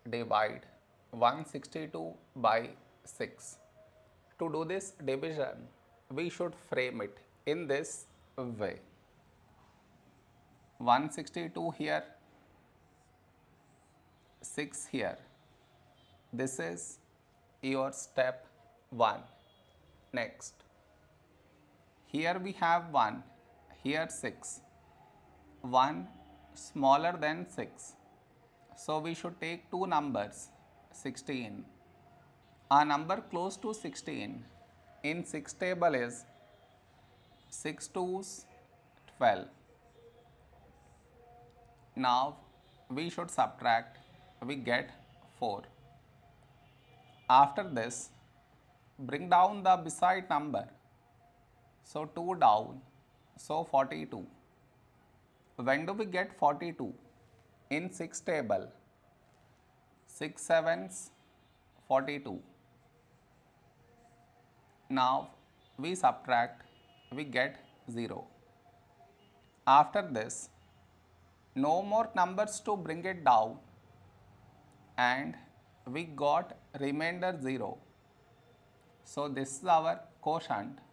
divide 162 by 6. To do this division, we should frame it in this way. 162 here, 6 here. This is your step 1. Next, here we have 1, here 6. 1 smaller than 6. So we should take two numbers, 16. A number close to 16 in 6 table is 6 2's 12. Now we should subtract, we get 4. After this, bring down the beside number. So 2 down, so 42. When do we get 42? In 6 table, 6 7's 42. Now we subtract, we get 0. After this, no more numbers to bring it down, and we got remainder 0. So this is our quotient.